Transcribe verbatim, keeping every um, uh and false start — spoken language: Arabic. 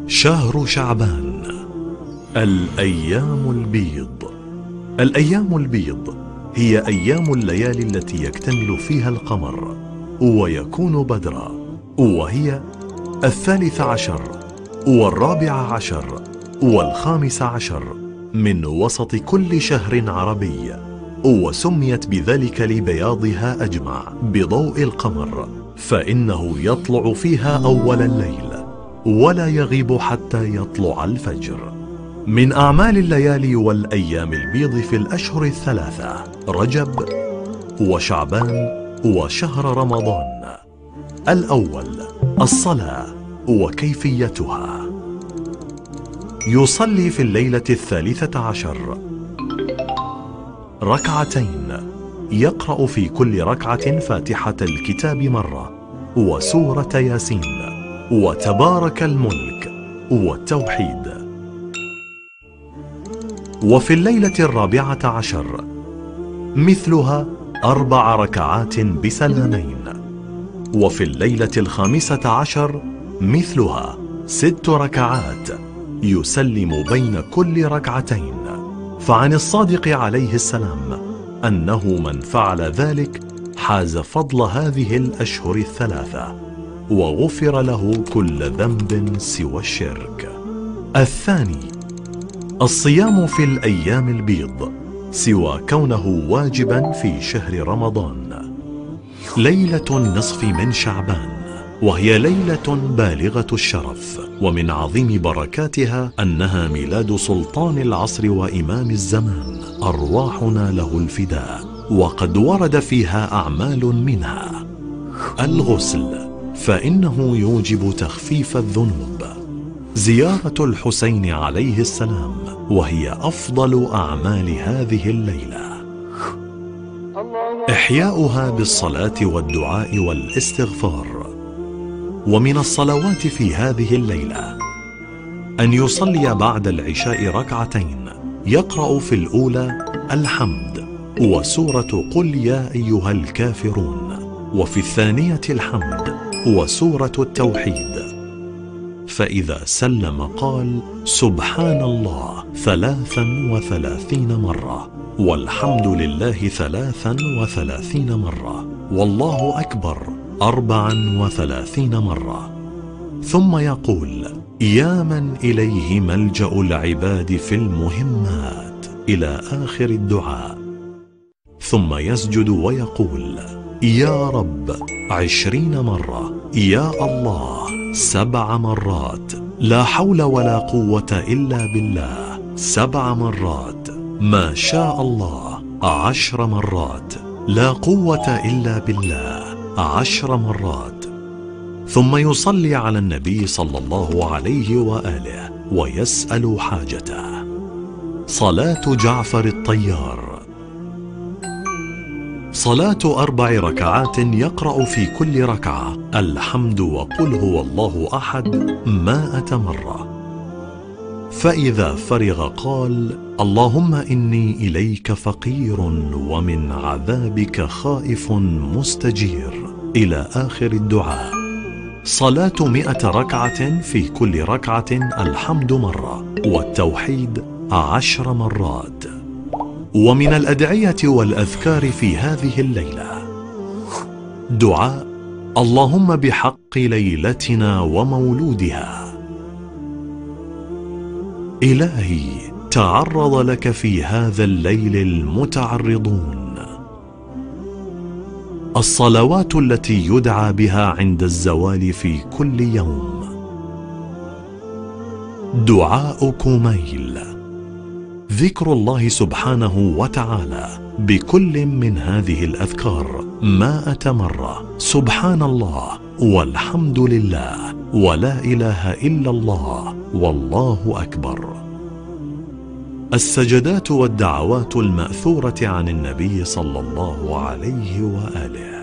شهر شعبان، الأيام البيض. الأيام البيض هي أيام الليالي التي يكتمل فيها القمر ويكون بدرا، وهي الثالث عشر والرابع عشر والخامس عشر من وسط كل شهر عربي، وسميت بذلك لبياضها أجمع بضوء القمر، فإنه يطلع فيها أول الليل ولا يغيب حتى يطلع الفجر. من أعمال الليالي والأيام البيض في الأشهر الثلاثة رجب وشعبان وشهر رمضان. الأول الصلاة وكيفيتها. يصلي في الليلة الثالثة عشر ركعتين، يقرأ في كل ركعة فاتحة الكتاب مرة وسورة ياسين وتبارك الملك والتوحيد. وفي الليلة الرابعة عشر مثلها أربع ركعات بسلامين. وفي الليلة الخامسة عشر مثلها ست ركعات يسلم بين كل ركعتين. فعن الصادق عليه السلام أنه من فعل ذلك حاز فضل هذه الأشهر الثلاثة وغفر له كل ذنب سوى الشرك. الثاني الصيام في الأيام البيض، سوى كونه واجبا في شهر رمضان. ليلة النصف من شعبان، وهي ليلة بالغة الشرف، ومن عظيم بركاتها أنها ميلاد سلطان العصر وإمام الزمان أرواحنا له الفداء. وقد ورد فيها أعمال منها الغسل، فإنه يوجب تخفيف الذنوب. زيارة الحسين عليه السلام، وهي أفضل أعمال هذه الليلة. إحياؤها بالصلاة والدعاء والاستغفار. ومن الصلوات في هذه الليلة أن يصلي بعد العشاء ركعتين، يقرأ في الأولى الحمد وسورة قل يا أيها الكافرون، وفي الثانية الحمد وسورة التوحيد. فإذا سلم قال سبحان الله ثلاثا وثلاثين مرة، والحمد لله ثلاثا وثلاثين مرة، والله أكبر أربعا وثلاثين مرة. ثم يقول يا من إليه ملجأ العباد في المهمات إلى آخر الدعاء. ثم يسجد ويقول يا رب عشرين مرة، يا الله سبع مرات، لا حول ولا قوة إلا بالله سبع مرات، ما شاء الله عشر مرات، لا قوة إلا بالله عشر مرات. ثم يصلي على النبي صلى الله عليه وآله ويسأل حاجته. صلاة جعفر الطيار. صلاة أربع ركعات، يقرأ في كل ركعة الحمد وقل هو الله أحد مائة مرة. فإذا فرغ قال اللهم إني إليك فقير ومن عذابك خائف مستجير إلى آخر الدعاء. صلاة مئة ركعة، في كل ركعة الحمد مرة والتوحيد عشر مرات. ومن الأدعية والأذكار في هذه الليلة دعاء اللهم بحق ليلتنا ومولودها. إلهي تعرض لك في هذا الليل المتعرضون. الصلوات التي يدعى بها عند الزوال في كل يوم. دعاء كميل، ذكر الله سبحانه وتعالى بكل من هذه الأذكار مائة مرة، سبحان الله والحمد لله ولا إله إلا الله والله أكبر. السجدات والدعوات المأثورة عن النبي صلى الله عليه وآله.